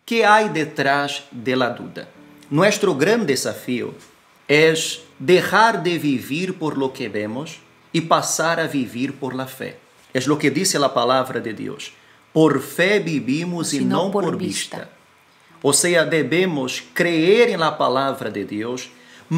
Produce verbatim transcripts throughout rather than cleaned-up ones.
¿Qué hay detrás de la duda? Nuestro gran desafío es dejar de vivir por lo que vemos y pasar a vivir por la fe. Es lo que dice la palabra de Dios. Por fe vivimos y no por vista. O sea, debemos creer en la palabra de Dios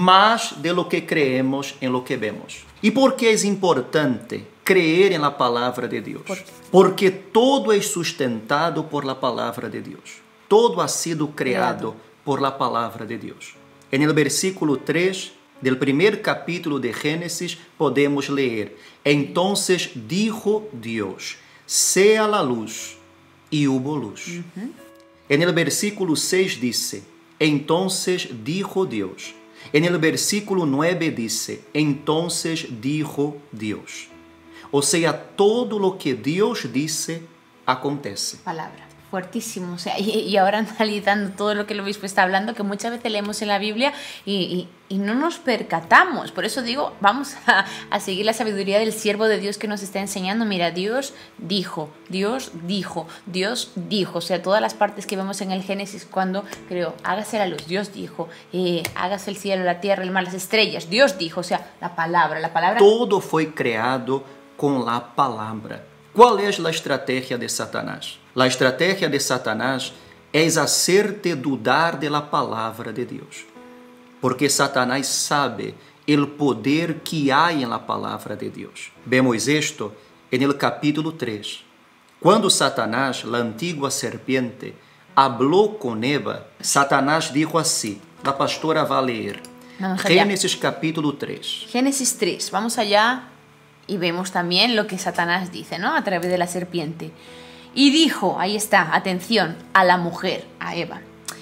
más de lo que creemos en lo que vemos. ¿Y por qué es importante creer en la palabra de Dios? ¿Por qué? Porque todo es sustentado por la palabra de Dios. Todo ha sido creado, creado por la palabra de Dios. En el versículo tres del primer capítulo de Génesis podemos leer: Entonces dijo Dios, sea la luz, y hubo luz. Uh-huh. En el versículo seis dice, entonces dijo Dios. En el versículo nueve dice, entonces dijo Dios. O sea, todo lo que Dios dice acontece. Palabra. Fuertísimo, o sea, y, y ahora analizando todo lo que el obispo está hablando, que muchas veces leemos en la Biblia y, y, y no nos percatamos. Por eso digo, vamos a, a seguir la sabiduría del siervo de Dios que nos está enseñando. Mira, Dios dijo, Dios dijo, Dios dijo. O sea, todas las partes que vemos en el Génesis cuando creó, hágase la luz, Dios dijo, eh, hágase el cielo, la tierra, el mar, las estrellas, Dios dijo. O sea, la palabra, la palabra. Todo fue creado con la palabra. ¿Cuál es la estrategia de Satanás? La estrategia de Satanás es hacerte dudar de la palabra de Dios. Porque Satanás sabe el poder que hay en la palabra de Dios. Vemos esto en el capítulo tres. Cuando Satanás, la antigua serpiente, habló con Eva, Satanás dijo así. La pastora va a leer. Génesis capítulo tres. Génesis tres, vamos allá. Y vemos también lo que Satanás dice, ¿no? A través de la serpiente. Y dijo, ahí está, atención, a la mujer, a Eva.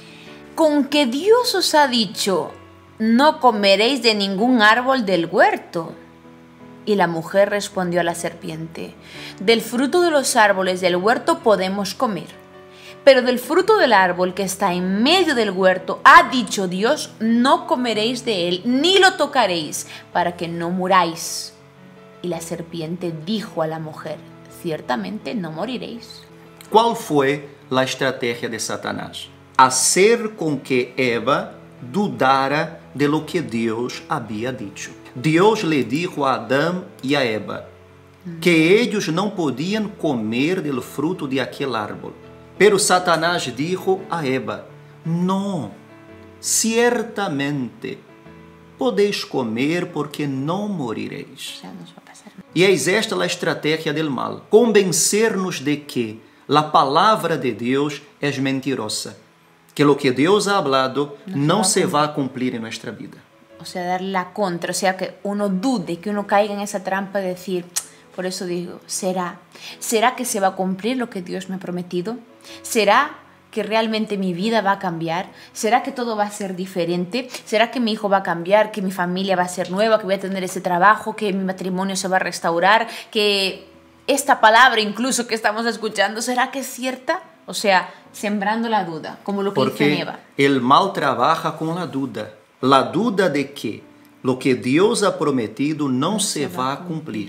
Con que Dios os ha dicho, no comeréis de ningún árbol del huerto. Y la mujer respondió a la serpiente, del fruto de los árboles del huerto podemos comer. Pero del fruto del árbol que está en medio del huerto, ha dicho Dios, no comeréis de él, ni lo tocaréis, para que no muráis. Y la serpiente dijo a la mujer, ciertamente no moriréis. ¿Cuál fue la estrategia de Satanás? Hacer con que Eva dudara de lo que Dios había dicho. Dios le dijo a Adán y a Eva mm. que ellos no podían comer del fruto de aquel árbol. Pero Satanás dijo a Eva, no, ciertamente podéis comer porque no moriréis. E é esta a estratégia del mal, convencer-nos de que a palavra de Deus é mentirosa, que lo que Deus ha hablado não se va a cumplir en nuestra vida. O sea, dar la contra, o sea, que uno dude, que uno caiga en esa trampa de decir, por eso digo, ¿será? ¿Será que se va a cumplir lo que Dios me ha prometido? ¿Será que realmente mi vida va a cambiar? ¿Será que todo va a ser diferente? ¿Será que mi hijo va a cambiar? ¿Que mi familia va a ser nueva? ¿Que voy a tener ese trabajo? ¿Que mi matrimonio se va a restaurar? ¿Que esta palabra incluso que estamos escuchando, será que es cierta? O sea, sembrando la duda, como lo que Porque dice Eva. el mal trabaja con la duda. La duda de que lo que Dios ha prometido no, no se, se va a cumplir.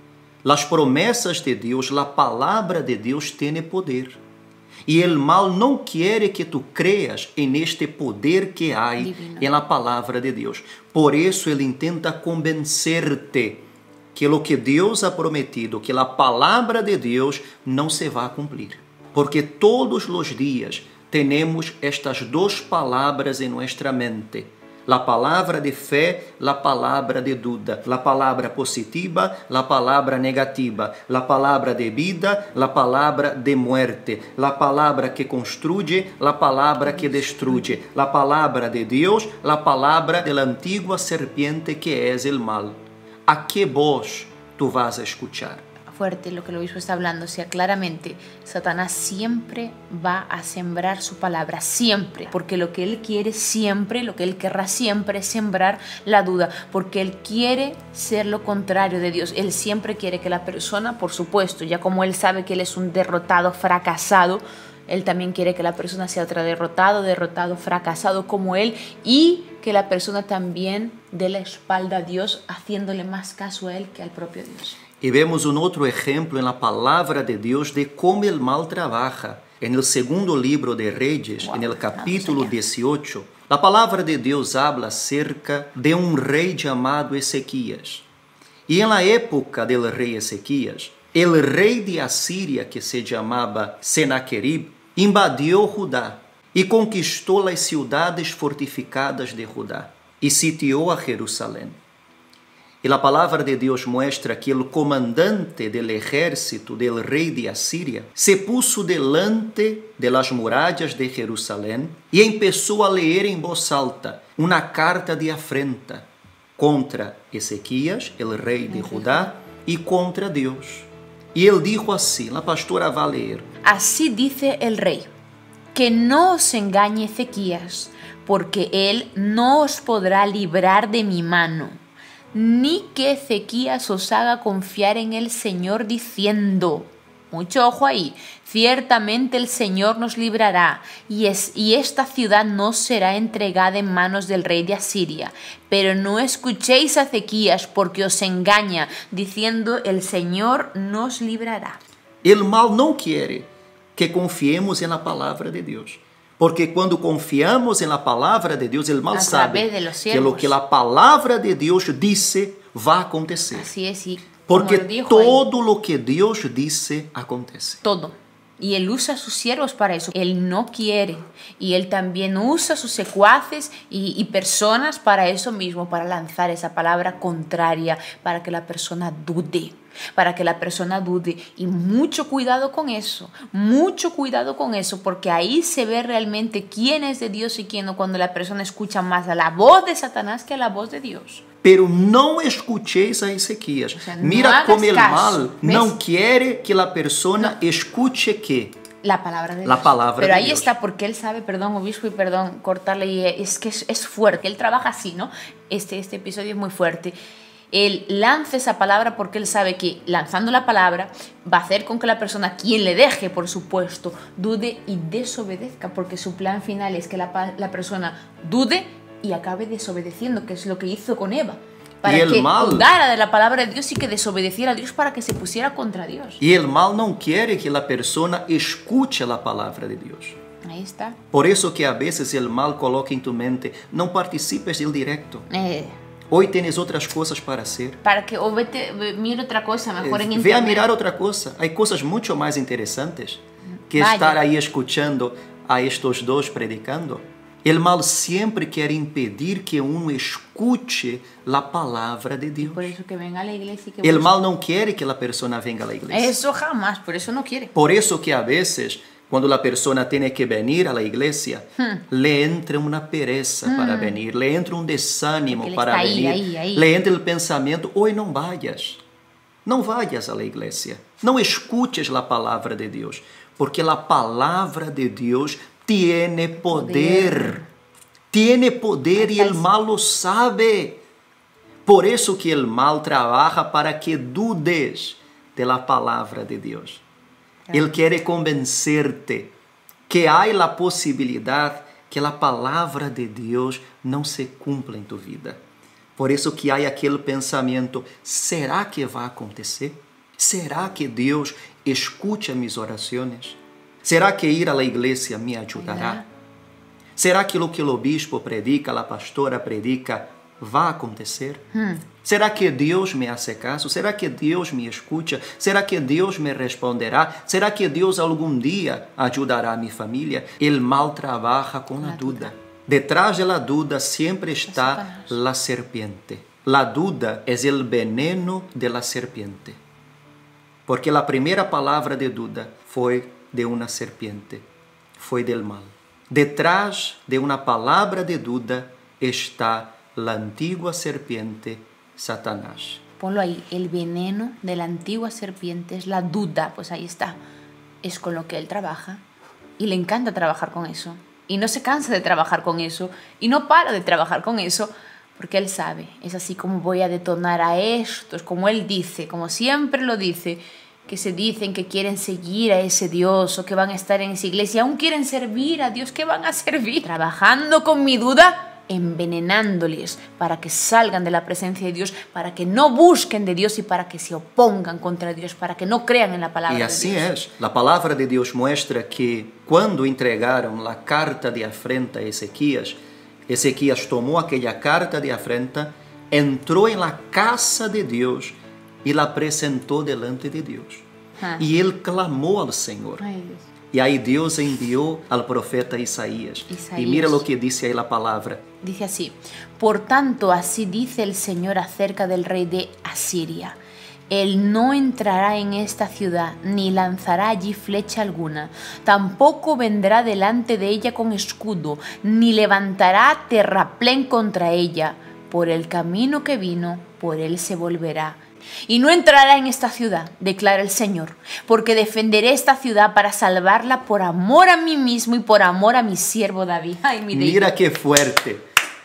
Las promesas de Dios, la palabra de Dios tiene poder. E el mal não quer que tu creas en este poder que há en la palavra de Deus. Por isso ele intenta convencerte que lo que Deus ha prometido, que la palavra de Deus não se va a cumplir. Porque todos os dias temos estas duas palavras em nossa mente. La palavra de fé, la palavra de duda, la palavra positiva, la palavra negativa, la palavra de vida, la palavra de muerte, la palavra que construye, la palavra que destruye, la palavra de Deus, la palavra de la antigua serpiente que es el mal. ¿A qué voz tú vas a escuchar? Fuerte lo que el obispo está hablando, o sea, claramente Satanás siempre va a sembrar su palabra, siempre, porque lo que él quiere siempre, lo que él querrá siempre es sembrar la duda, porque él quiere ser lo contrario de Dios. Él siempre quiere que la persona, por supuesto, ya como él sabe que él es un derrotado, fracasado, él también quiere que la persona sea otra derrotado, derrotado, fracasado como él, y que la persona también dé la espalda a Dios, haciéndole más caso a él que al propio Dios. E vemos um outro exemplo na palavra de Deus de como o mal trabalha. en el segundo libro de Reyes, Wow. en el capítulo Vamos allá. dieciocho, la palabra de Dios habla acerca de un rey llamado Ezequías. Y en la época del rey Ezequías, el rey de Asiria, que se llamaba Senaquerib, invadió Judá y conquistó las ciudades fortificadas de Judá y sitió a Jerusalén. Y la palabra de Dios muestra que el comandante del ejército del rey de Asiria se puso delante de las murallas de Jerusalén y empezó a leer en voz alta una carta de afrenta contra Ezequías, el rey de Judá, y contra Dios. Y él dijo así, la pastora va a leer. Así dice el rey, que no os engañe Ezequías, porque él no os podrá librar de mi mano, ni que Ezequías os haga confiar en el Señor diciendo, mucho ojo ahí, ciertamente el Señor nos librará, y, es, y esta ciudad no será entregada en manos del rey de Asiria. Pero no escuchéis a Ezequías, porque os engaña, diciendo, el Señor nos librará. El mal no quiere que confiemos en la palabra de Dios. Porque cuando confiamos en la palabra de Dios, el mal A sabe través de los que lo siervos. que la palabra de Dios dice va a acontecer. Así es, y Porque como lo dijo ahí, todo lo que Dios dice acontece. todo. Y él usa a sus siervos para eso. Él no quiere. Y él también usa a sus secuaces y, y personas para eso mismo, para lanzar esa palabra contraria, para que la persona dude. Para que la persona dude. Y mucho cuidado con eso. Mucho cuidado con eso. Porque ahí se ve realmente quién es de Dios y quién no, cuando la persona escucha más a la voz de Satanás que a la voz de Dios. Pero não escucheis a Ezequias. O sea, no Mira hagas como el caso. mal ¿Ves? não quiere que la persona escuche que La palabra de La Dios. palabra Pero de ahí Dios. está, porque él sabe, perdón, obispo, y perdón, cortarle, y es que es, es fuerte. Él trabaja así, ¿no? Este, este episodio es muy fuerte. Él lanza esa palabra porque él sabe que lanzando la palabra va a hacer con que la persona, quien le deje, por supuesto, dude y desobedezca, porque su plan final es que la, pa- la persona dude y acabe desobedeciendo, que es lo que hizo con Eva. Para Y el que mal- dudara de la palabra de Dios y que desobedeciera a Dios para que se pusiera contra Dios. E el mal não quiere que la persona escuche la palabra de Dios. Ahí está. Por eso que a veces el mal coloca en tu mente, não participes del directo. Eh, Hoy tienes otras cosas para hacer. para que, o vete, ve- mira otra cosa, mejor en Ve internet. a mirar otra cosa. Hay cosas mucho más interesantes que Vaya. estar ahí escuchando a estos dos predicando. El mal siempre quiere impedir que uno escuche la palabra de Dios. Por eso que venga a la iglesia y que El busque. mal não quer que a persona venga a la iglesia. Eso jamás, por eso no quiere. Por eso que a veces, cuando la persona tiene que venir a la iglesia, le entra una pereza para venir, le entra un desánimo Porque él para está ahí, venir, ahí, ahí. le entra el pensamiento, hoy no vayas, no vayas a la iglesia, no escuches la palabra de Dios, porque la palabra de Dios tiene poder, Poder. tiene poder y Hasta el el- mal lo sabe. Por eso que el mal trabaja para que dudes de la palabra de Dios. Él quiere convencerte que hay la posibilidad que la palabra de Dios no se cumpla en tu vida. Por eso que hay aquel pensamiento, ¿será que va a acontecer? ¿Será que Dios escucha mis oraciones? ¿Será que ir a la iglesia me ayudará? ¿Será que lo que el obispo predica, la pastora predica, va a acontecer? ¿Será que Dios me hace caso? ¿Será que Dios me escucha? ¿Será que Dios me responderá? ¿Será que Dios algún día ayudará a mi familia? El mal trabaja con la La duda. duda. Detrás de la duda siempre está Satanás. la serpiente. La duda es el veneno de la serpiente. Porque la primera palabra de duda fue de una serpiente, fue del mal. Detrás de una palabra de duda está la antigua serpiente, Satanás. Ponlo ahí, el veneno de la antigua serpiente es la duda, pues ahí está. Es con lo que él trabaja y le encanta trabajar con eso. Y no se cansa de trabajar con eso y no para de trabajar con eso porque él sabe, es así como voy a detonar a estos, como él dice, como siempre lo dice, que se dicen que quieren seguir a ese Dios o que van a estar en esa iglesia, aún quieren servir a Dios, ¿qué van a servir? Trabajando con mi duda, envenenándoles para que salgan de la presencia de Dios, para que no busquen de Dios y para que se opongan contra Dios, para que no crean en la palabra E de assim Dios. é. A palavra de Deus mostra que quando entregaram a carta de afrenta a Ezequias, Ezequias tomou aquela carta de afrenta, entrou em la casa de Deus e la apresentou delante de Deus. Ah. E ele clamou ao Senhor. Ay, Dios. E aí Deus enviou ao profeta Isaías. Isaías. E mira o que disse aí a palavra. Dice así: por tanto, así dice el Señor acerca del rey de Asiria. Él no entrará en esta ciudad, ni lanzará allí flecha alguna. Tampoco vendrá delante de ella con escudo, ni levantará terraplén contra ella. Por el camino que vino, por él se volverá. Y no entrará en esta ciudad, declara el Señor, porque defenderé esta ciudad para salvarla por amor a mí mismo y por amor a mi siervo David. Ay, mire. Mira que fuerte.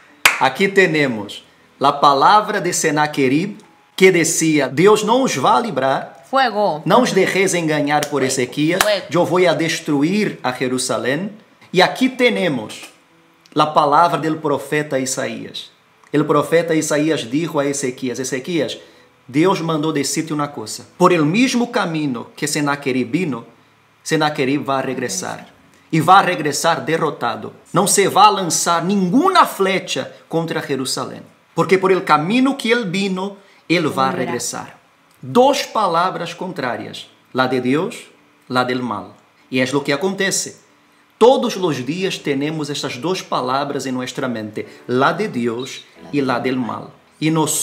Aqui temos a palavra de Senaquerib, que decía, Deus não os vai livrar, Fuego. não os deixeis enganar por Ezequias, Fuego. eu vou a destruir a Jerusalém. E aqui temos a palavra do profeta Isaías. O profeta Isaías dijo a Ezequias, Ezequias, Deus mandou decir-te uma coisa. Por el mesmo caminho que Senaquerib vino, Senaquerib vai regressar. E vai regressar derrotado. Não se vai lançar nenhuma flecha contra Jerusalém. Porque por el caminho que ele vino, ele vai regressar. Duas palavras contrárias. La de Deus, la del mal. E é o que acontece. Todos os dias temos estas duas palavras em nossa mente. La de Deus e la del mal. E nós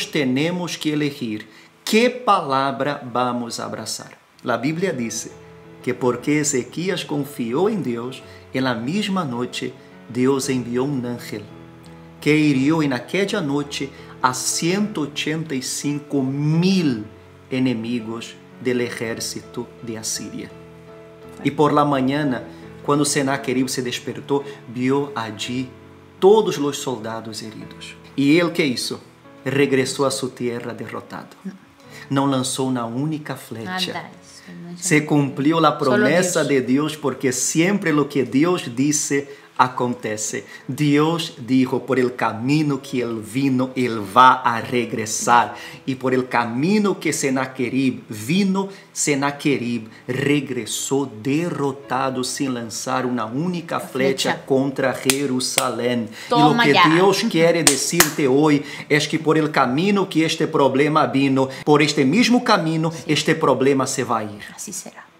temos que elegir que palavra vamos abraçar. A Bíblia diz que porque Ezequias confiou em Deus, na mesma noite Deus enviou um ángel que hiriu naquela noite a ciento ochenta e cinco mil inimigos do exército de Assíria. E por la manhã, quando Senaquerib se despertou, viu allí todos os soldados heridos. E ele que isso? Regressou a sua terra derrotado. Não lançou uma única flecha. Se cumpriu a promessa de Deus, porque sempre o que Deus disse acontece. Deus dijo, por el camino que ele vino, ele vai a regressar. E por el camino que Senaquerib vino, Senaquerib regressou derrotado, sem lançar uma única flecha, flecha. contra Jerusalém. Toma e o que ya. Deus quer dizer-te hoje é que por el camino que este problema vino, por este mesmo caminho, este problema se vai ir. Así será.